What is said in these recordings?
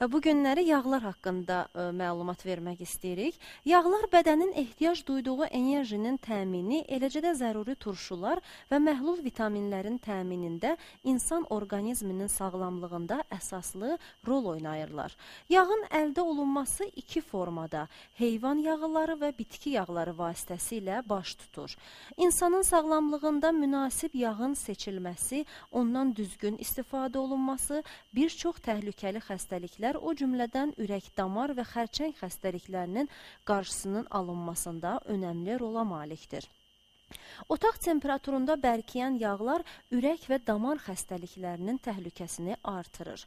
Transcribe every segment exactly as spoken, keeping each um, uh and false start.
Bu günləri yağlar haqqında ə, məlumat vermək istəyirik. Yağlar bədənin ehtiyac duyduğu enerjinin təmini, eləcə də zəruri turşular və məhlul vitaminlərin təminində insan orqanizminin sağlamlığında əsaslı rol oynayırlar. Yağın əldə olunması iki formada, heyvan yağları və bitki yağları vasitəsilə baş tutur. İnsanın sağlamlığında münasib yağın seçilməsi, ondan düzgün istifadə olunması, bir çox təhlükəli xəstəliklər, o cümlədən ürək-damar və xərçəng xəstəliklərinin qarşısının alınmasında önəmli rola malikdir. Otaq temperaturunda bərkiyən yağlar ürək və damar xəstəliklərinin təhlükəsini artırır.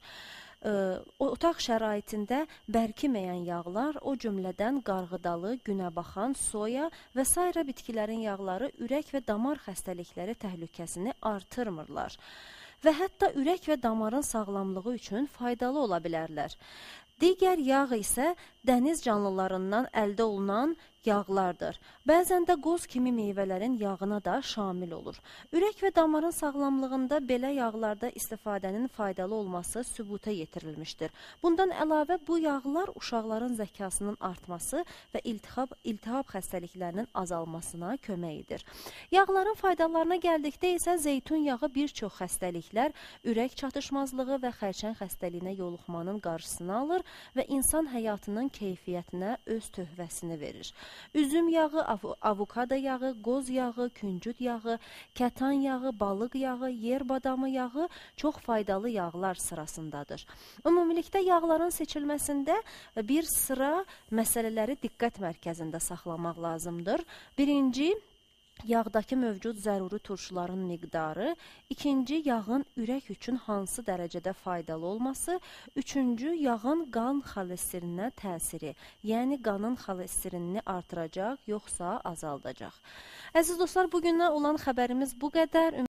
Otaq şəraitində bərkiməyən yağlar, o cümlədən qarğıdalı, günəbaxan, soya və sairə bitkilərin yağları ürək və damar xəstəlikləri təhlükəsini artırmırlar və hətta ürək və damarın sağlamlığı üçün faydalı ola bilərlər. Digər yağ isə dəniz canlılarından əldə olunan yağlardır. Bəzən də qoz kimi meyvələrin yağına da şamil olur. Ürək və damarın sağlamlığında belə yağlarda istifadənin faydalı olması sübuta yetirilmişdir. Bundan əlavə bu yağlar uşaqların zəkasının artması və iltihab, iltihab xəstəliklərinin azalmasına kömək edir. Yağların faydalarına gəldikdə isə zeytun yağı bir çox xəstəliklər, ürək çatışmazlığı və xərçəng xəstəliyinə yoluxmanın qarşısını alır və insan həyatının keyfiyyətinə öz töhvəsini verir. Üzüm yağı, av avokado yağı, qoz yağı, küncüt yağı, kətan yağı, balıq yağı, yer badamı yağı çox faydalı yağlar sırasındadır. Ümumilikdə yağların seçilməsində bir sıra məsələləri diqqət mərkəzində saxlamaq lazımdır. Birinci, yağdakı mövcud zəruri turşuların miqdarı, ikinci, yağın ürək üçün hansı dərəcədə faydalı olması, üçüncü, yağın qan xolesterinə təsiri, yəni qanın xolesterinini artıracaq, yoxsa azaldacaq. Əziz dostlar, bugündən olan xəbərimiz bu qədər.